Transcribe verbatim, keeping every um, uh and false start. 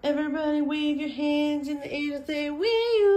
Everybody wave your hands in the air and say, Wee-oo.